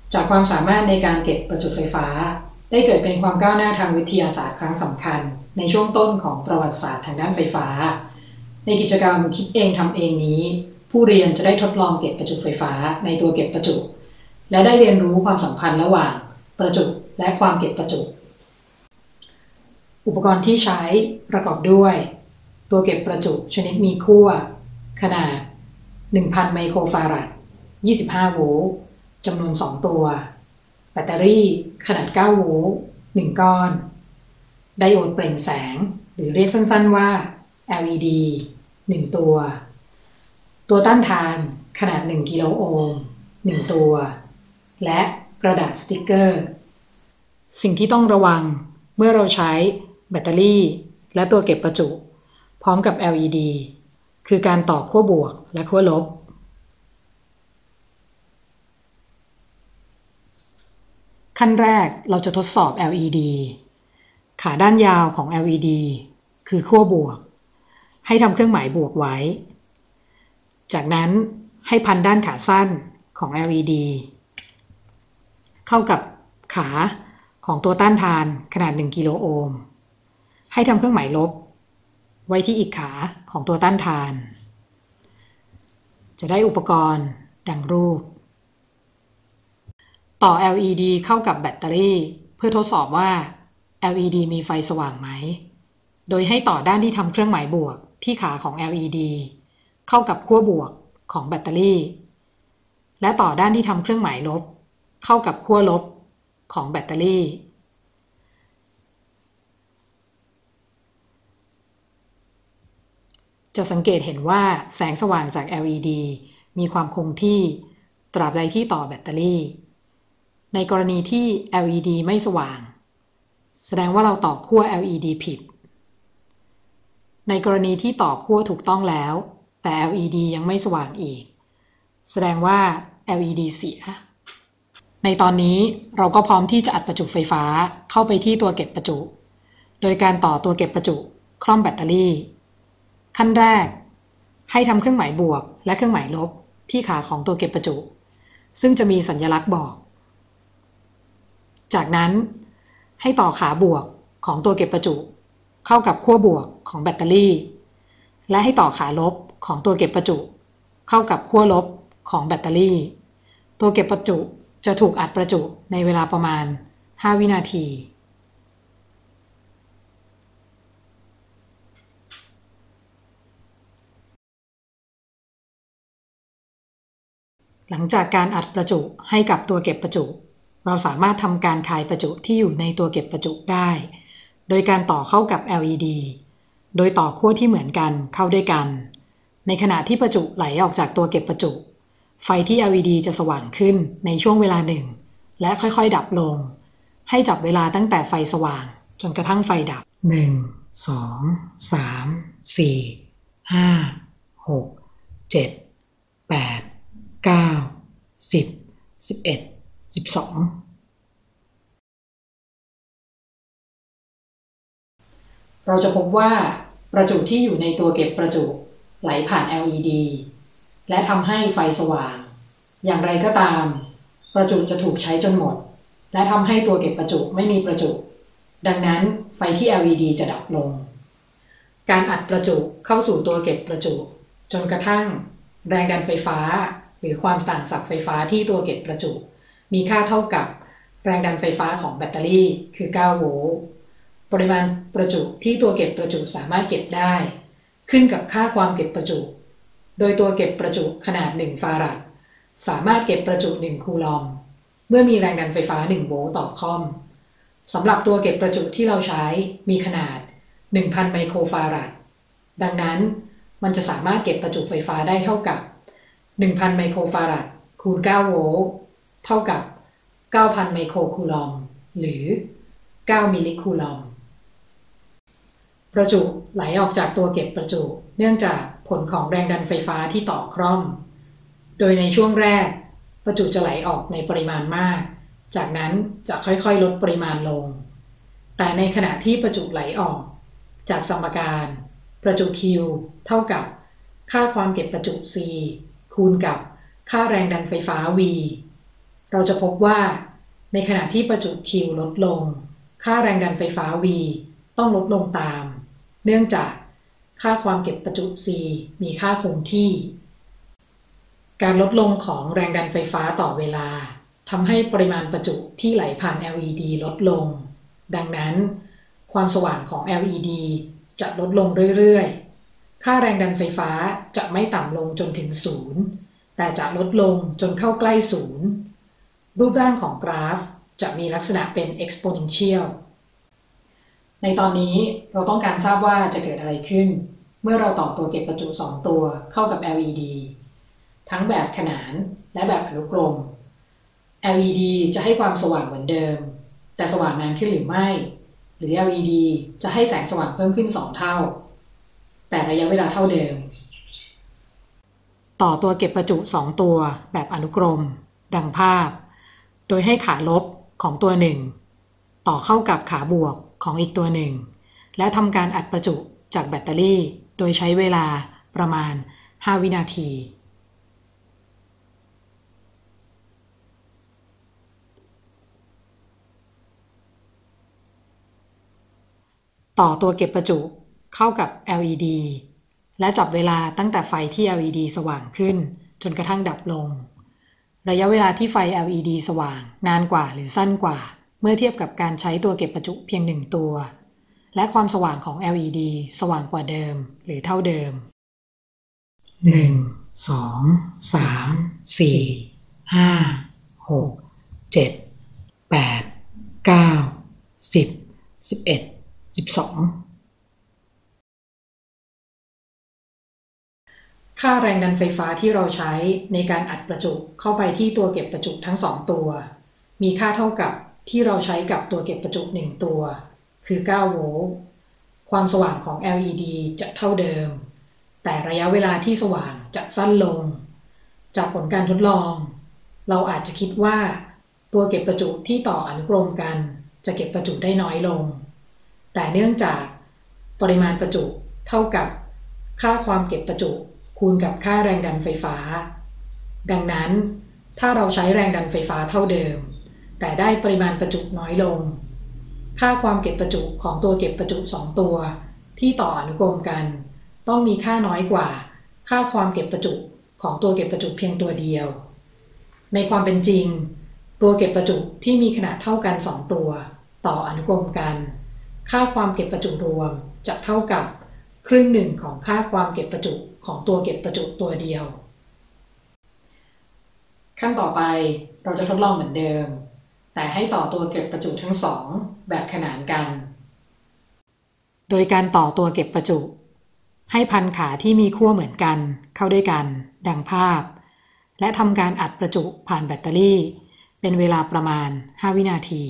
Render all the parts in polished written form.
จากความสามารถในการเก็บประจุไฟฟ้าได้เกิดเป็นความก้าวหน้าทางวิทยาศาสตร์ครั้งสำคัญในช่วงต้นของประวัติศาสตร์ทางด้านไฟฟ้าในกิจกรรมคิดเองทำเองนี้ผู้เรียนจะได้ทดลองเก็บประจุไฟฟ้าในตัวเก็บประจุและได้เรียนรู้ความสัมพันธ์ระหว่างประจุและความเก็บประจุอุปกรณ์ที่ใช้ประกอบด้วยตัวเก็บประจุชนิดมีขั้วขนาด 1,000 ไมโครฟารัด 25 โวลต์จำนวน 2 ตัวแบตเตอรี่ขนาด 9 โวลต์ 1 ก้อนไดโอดเปล่งแสงหรือเรียกสั้นๆว่า LED 1 ตัวต้านทานขนาด 1 กิโลโอห์ม 1 ตัวและกระดาษสติกเกอร์สิ่งที่ต้องระวังเมื่อเราใช้แบตเตอรี่และตัวเก็บประจุพร้อมกับ LED คือการต่อขั้วบวกและขั้วลบขั้นแรกเราจะทดสอบ LED ขาด้านยาวของ LED คือขั้วบวกให้ทำเครื่องหมายบวกไว้จากนั้นให้พันด้านขาสั้นของ LED เข้ากับขาของตัวต้านทานขนาด 1 กิโลโอห์มให้ทำเครื่องหมายลบไว้ที่อีกขาของตัวต้านทานจะได้อุปกรณ์ดังรูปต่อ LED เข้ากับแบตเตอรี่เพื่อทดสอบว่า LED มีไฟสว่างไหมโดยให้ต่อด้านที่ทำเครื่องหมายบวกที่ขาของ LED เข้ากับขั้วบวกของแบตเตอรี่และต่อด้านที่ทำเครื่องหมายลบเข้ากับขั้วลบของแบตเตอรี่จะสังเกตเห็นว่าแสงสว่างจาก LED มีความคงที่ตราบใดที่ต่อแบตเตอรี่ในกรณีที่ LED ไม่สว่างแสดงว่าเราต่อขั้ว LED ผิดในกรณีที่ต่อขั้วถูกต้องแล้วแต่ LED ยังไม่สว่างอีกแสดงว่า LED เสียในตอนนี้เราก็พร้อมที่จะอัดประจุไฟฟ้าเข้าไปที่ตัวเก็บประจุโดยการต่อตัวเก็บประจุคล่อมแบตเตอรี่ขั้นแรกให้ทำเครื่องหมายบวกและเครื่องหมายลบที่ขาของตัวเก็บประจุซึ่งจะมีสัญลักษณ์บอกจากนั้นให้ต่อขาบวกของตัวเก็บประจุเข้ากับขั้วบวกของแบตเตอรี่และให้ต่อขาลบของตัวเก็บประจุเข้ากับขั้วลบของแบตเตอรี่ตัวเก็บประจุจะถูกอัดประจุในเวลาประมาณ 5 วินาทีหลังจากการอัดประจุให้กับตัวเก็บประจุเราสามารถทำการคายประจุที่อยู่ในตัวเก็บประจุได้โดยการต่อเข้ากับ LED โดยต่อขั้วที่เหมือนกันเข้าด้วยกันในขณะที่ประจุไหลออกจากตัวเก็บประจุไฟที่ LED จะสว่างขึ้นในช่วงเวลาหนึ่งและค่อยๆดับลงให้จับเวลาตั้งแต่ไฟสว่างจนกระทั่งไฟดับ1 2 3 4 5 6 7 8 9 10 11 12เราจะพบว่าประจุที่อยู่ในตัวเก็บประจุไหลผ่าน LED และทำให้ไฟสว่างอย่างไรก็ตามประจุจะถูกใช้จนหมดและทำให้ตัวเก็บประจุไม่มีประจุดังนั้นไฟที่ LED จะดับลงการอัดประจุเข้าสู่ตัวเก็บประจุจนกระทั่งแรงดันไฟฟ้าหรือความต่างศักย์ไฟฟ้าที่ตัวเก็บประจุมีค่าเท่ากับแรงดันไฟฟ้าของแบตเตอรี่คือ9โวลต์ปริมาณประจุที่ตัวเก็บประจุสามารถเก็บได้ขึ้นกับค่าความเก็บประจุโดยตัวเก็บประจุขนาด1ฟารัดสามารถเก็บประจุ1คูลอมเมื่อมีแรงดันไฟฟ้า1โวลต์ต่อคอมสำหรับตัวเก็บประจุที่เราใช้มีขนาด 1,000 ไมโครฟารัดดังนั้นมันจะสามารถเก็บประจุไฟฟ้าได้เท่ากับ 1,000 ไมโครฟารัดคูณ9โวลต์เท่ากับ 9,000 ไมโครคูลอมหรือ9มิลลิคูลอมประจุไหลออกจากตัวเก็บประจุเนื่องจากผลของแรงดันไฟฟ้าที่ต่อคร่อมโดยในช่วงแรกประจุจะไหลออกในปริมาณมากจากนั้นจะค่อยๆลดปริมาณลงแต่ในขณะที่ประจุไหลออกจากสมการประจุ Q เท่ากับค่าความเก็บประจุ C คูณกับค่าแรงดันไฟฟ้า V เราจะพบว่าในขณะที่ประจุ Q ลดลงค่าแรงดันไฟฟ้า V ต้องลดลงตามเนื่องจากค่าความเก็บประจุ C มีค่าคงที่การลดลงของแรงดันไฟฟ้าต่อเวลาทำให้ปริมาณประจุที่ไหลผ่าน LED ลดลงดังนั้นความสว่างของ LED จะลดลงเรื่อยๆค่าแรงดันไฟฟ้าจะไม่ต่ำลงจนถึงศูนย์แต่จะลดลงจนเข้าใกล้ศูนย์รูปร่างของกราฟจะมีลักษณะเป็น exponential ในตอนนี้เราต้องการทราบว่าจะเกิดอะไรขึ้นเมื่อเราต่อตัวเก็บประจุ 2 ตัวเข้ากับ LED ทั้งแบบขนานและแบบอนุกรม LED จะให้ความสว่างเหมือนเดิมแต่สว่างนานขึ้นหรือไม่หรือ LED จะให้แสงสว่างเพิ่มขึ้น2 เท่าแต่ระยะเวลาเท่าเดิมต่อตัวเก็บประจุ2 ตัวแบบอนุกรมดังภาพโดยให้ขาลบของตัวหนึ่งต่อเข้ากับขาบวกของอีกตัวหนึ่งและทำการอัดประจุจากแบตเตอรี่โดยใช้เวลาประมาณ5 วินาทีต่อตัวเก็บประจุเข้ากับ LED และจับเวลาตั้งแต่ไฟที่ LED สว่างขึ้นจนกระทั่งดับลงระยะเวลาที่ไฟ LED สว่างนานกว่าหรือสั้นกว่าเมื่อเทียบกับการใช้ตัวเก็บประจุเพียง1 ตัวและความสว่างของ LED สว่างกว่าเดิมหรือเท่าเดิม1 2 3 4 5 6 7 8 9 10 11 12ค่าแรงดันไฟฟ้าที่เราใช้ในการอัดประจุเข้าไปที่ตัวเก็บประจุทั้ง2 ตัวมีค่าเท่ากับที่เราใช้กับตัวเก็บประจุ1 ตัวคือ9 โวลต์ความสว่างของ LED จะเท่าเดิมแต่ระยะเวลาที่สว่างจะสั้นลงจากผลการทดลองเราอาจจะคิดว่าตัวเก็บประจุที่ต่ออนุกรมกันจะเก็บประจุได้น้อยลงแต่เนื่องจากปริมาณประจุเท่ากับค่าความเก็บประจุคูณกับค่าแรงดันไฟฟ้าดังนั้นถ้าเราใช้แรงดันไฟฟ้าเท่าเดิมแต่ได้ปริมาณประจุน้อยลงค่าความเก็บประจุของตัวเก็บประจุ2 ตัวที่ต่ออนุกรมกันต้องมีค่าน้อยกว่าค่าความเก็บประจุของตัวเก็บประจุเพียงตัวเดียวในความเป็นจริงตัวเก็บประจุที่มีขนาดเท่ากัน2 ตัวต่ออนุกรมกันค่าความเก็บประจุรวมจะเท่ากับ1/2ของค่าความเก็บประจุของตัวเก็บประจุตัวเดียวขั้นต่อไปเราจะทดลองเหมือนเดิมแต่ให้ต่อตัวเก็บประจุทั้ง2แบบขนานกันโดยการต่อตัวเก็บประจุให้พันขาที่มีขั้วเหมือนกันเข้าด้วยกันดังภาพและทำการอัดประจุผ่านแบตเตอรี่เป็นเวลาประมาณ5 วินาที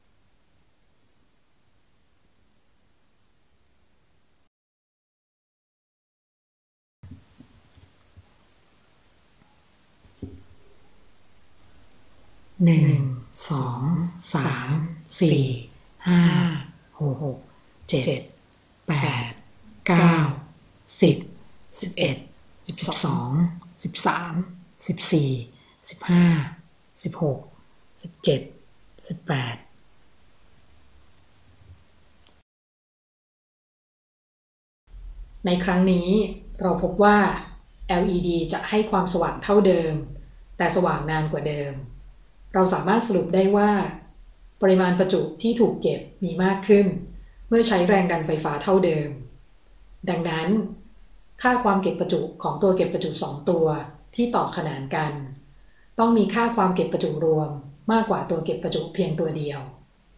1 2 3 4 5 6 7 8 9 10 11 12 13 14 15 16 17 18ในครั้งนี้เราพบว่า LED จะให้ความสว่างเท่าเดิมแต่สว่างนานกว่าเดิมเราสามารถสรุปได้ว่าปริมาณประจุที่ถูกเก็บมีมากขึ้นเมื่อใช้แรงดันไฟฟ้าเท่าเดิมดังนั้นค่าความเก็บประจุของตัวเก็บประจุ2 ตัวที่ต่อขนานกันต้องมีค่าความเก็บประจุรวมมากกว่าตัวเก็บประจุเพียงตัวเดียว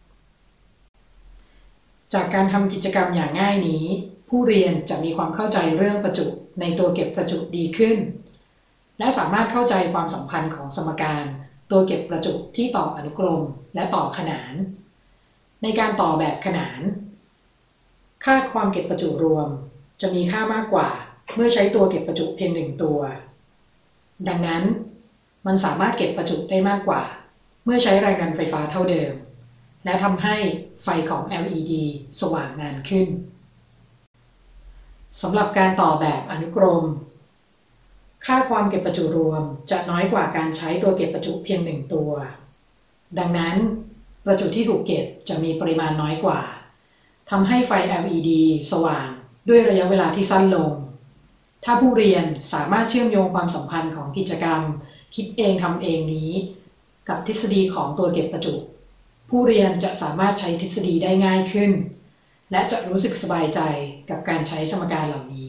จากการทำกิจกรรมอย่างง่ายนี้ผู้เรียนจะมีความเข้าใจเรื่องประจุในตัวเก็บประจุดีขึ้นและสามารถเข้าใจความสัมพันธ์ของสมการตัวเก็บประจุที่ต่ออนุกรมและต่อขนานในการต่อแบบขนานค่าความเก็บประจุรวมจะมีค่ามากกว่าเมื่อใช้ตัวเก็บประจุเพียง1 ตัวดังนั้นมันสามารถเก็บประจุได้มากกว่าเมื่อใช้แรงดันไฟฟ้าเท่าเดิมและทำให้ไฟของ LED สว่างนานขึ้นสำหรับการต่อแบบอนุกรมค่าความเก็บประจุรวมจะน้อยกว่าการใช้ตัวเก็บประจุเพียง1ตัวดังนั้นประจุที่ถูกเก็บจะมีปริมาณน้อยกว่าทำให้ไฟ LED สว่างด้วยระยะเวลาที่สั้นลงถ้าผู้เรียนสามารถเชื่อมโยงความสัมพันธ์ของกิจกรรมคิดเองทำเองนี้กับทฤษฎีของตัวเก็บประจุผู้เรียนจะสามารถใช้ทฤษฎีได้ง่ายขึ้นและจะรู้สึกสบายใจกับการใช้สมการเหล่านี้